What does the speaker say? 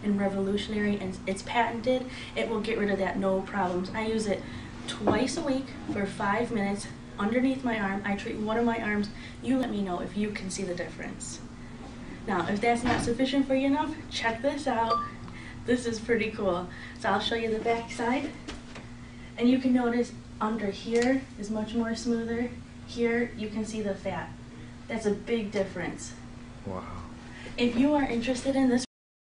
and revolutionary, and it's patented. It will get rid of that no problems. I use it twice a week for 5 minutes underneath my arm. I treat one of my arms. You let me know if you can see the difference. Now, if that's not sufficient for you enough, check this out. This is pretty cool. So I'll show you the back side. And you can notice under here is much more smoother. Here you can see the fat. That's a big difference. Wow. If you are interested in this